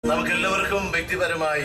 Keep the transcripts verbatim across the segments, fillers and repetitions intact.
നമുക്കെല്ലാവർക്കും വ്യക്തിപരമായി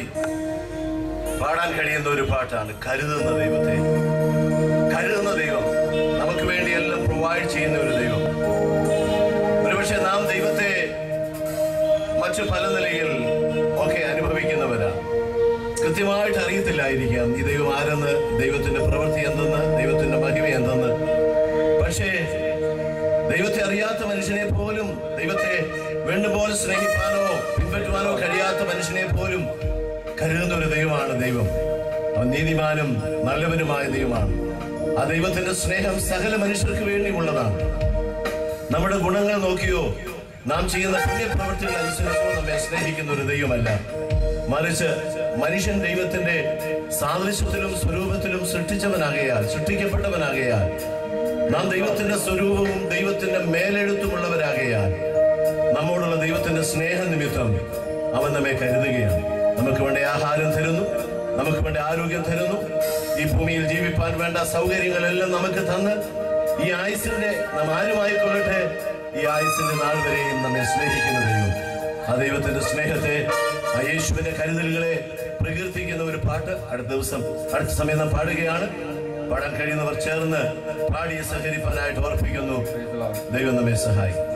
പാടാൻ കഴിയുന്ന ഒരു പാട്ടാണ് കരുതുന്ന ദൈവത്തെ. കരുതുന്ന ദൈവം, നമുക്ക് വേണ്ടി എല്ലാം പ്രൊവൈഡ് ചെയ്യുന്ന ഒരു ദൈവം. ഒരുപക്ഷെ നാം ദൈവത്തെ മറ്റു പല നിലയിൽ ഒക്കെ അനുഭവിക്കുന്നവരാണ്. കൃത്യമായിട്ട് അറിയത്തില്ലായിരിക്കാം ഈ ദൈവം ആരെന്ന്, ദൈവത്തിന്റെ പ്രവൃത്തി എന്തെന്ന്, ദൈവത്തിന്റെ മഹിമ എന്തെന്ന്. പക്ഷേ ദൈവത്തെ അറിയാത്ത മനുഷ്യനെ പോലും, ദൈവത്തെ വേണ്ടുപോലെ സ്നേഹിക്കാനോ പിൻപറ്റുവാനോ കഴിയാത്ത മനുഷ്യനെ പോലും കരുതുന്ന ഒരു ദൈവമാണ് ദൈവം. അവൻ നീതിമാനും നല്ലവനുമായ ദൈവമാണ്. ആ ദൈവത്തിന്റെ സ്നേഹം സകല മനുഷ്യർക്ക് വേണ്ടി ഉള്ളതാണ്. നമ്മുടെ ഗുണങ്ങൾ നോക്കിയോ നാം ചെയ്യുന്ന പുണ്യപ്രവൃത്തികൾ അനുസരിച്ചോ നമ്മെ സ്നേഹിക്കുന്ന ഒരു ദൈവമല്ല. മറിച്ച് മനുഷ്യൻ ദൈവത്തിന്റെ സാദൃശ്യത്തിലും സ്വരൂപത്തിലും സൃഷ്ടിച്ചവനാകയാൽ, സൃഷ്ടിക്കപ്പെട്ടവനാകയാൽ, നാം ദൈവത്തിന്റെ സ്വരൂപവും ദൈവത്തിന്റെ മേലെഴുത്തുമുള്ളവരാകയാൽ നമ്മോടുള്ള ദൈവത്തിന്റെ സ്നേഹനിമിത്തം അവൻ നമ്മെ കരുതുകയാണ്. നമുക്ക് വേണ്ട ആഹാരം തരുന്നു, നമുക്ക് വേണ്ട ആരോഗ്യം തരുന്നു, ഈ ഭൂമിയിൽ ജീവിപ്പാൻ വേണ്ട സൗകര്യങ്ങളെല്ലാം നമുക്ക് തന്ന് ഈ ആയുസിന്റെ നാം ആരുമായിക്കൊള്ളട്ടെ, ഈ ആയുസിന്റെ നാൾ വരെയും നമ്മെ സ്നേഹിക്കുന്ന ദൈവം. ആ ദൈവത്തിന്റെ സ്നേഹത്തെ, ആ യേശുവിന്റെ കരുതലുകളെ പ്രകീർത്തിക്കുന്ന ഒരു പാട്ട് അടുത്ത ദിവസം അടുത്ത സമയം നാം പാടുകയാണ്. പാടാൻ കഴിയുന്നവർ ചേർന്ന് പാടിയ സഹകരിപ്പാനായിട്ട് ഓർപ്പിക്കുന്നു. ദൈവം നമ്മെ സഹായിക്കും.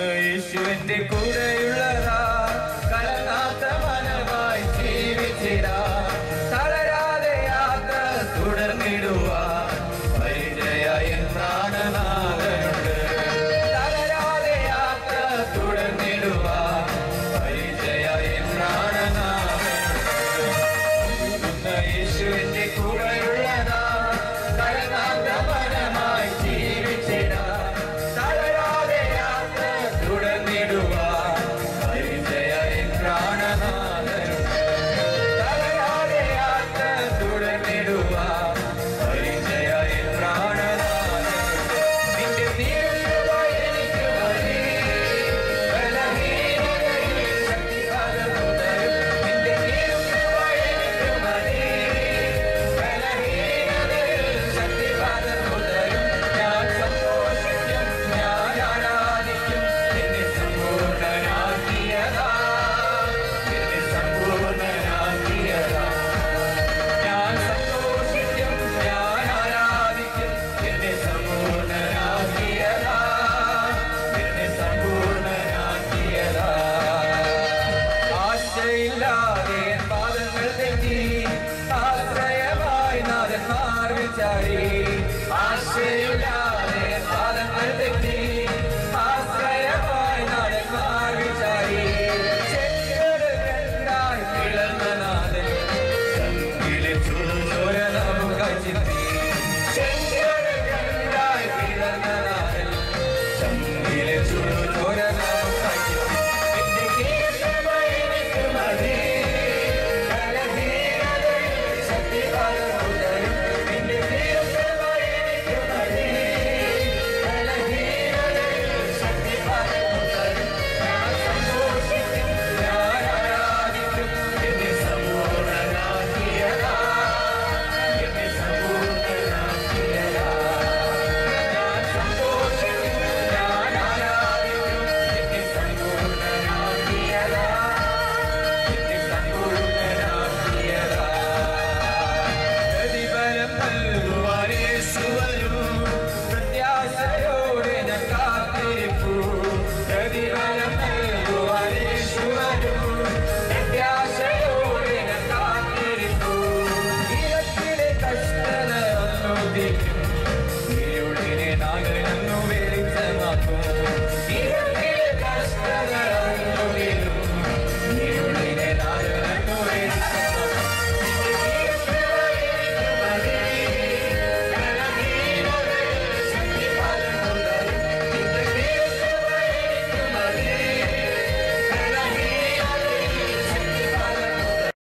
കൂടെയുള്ളതാ കലനാത്ത മനമായി ജീവിച്ചിട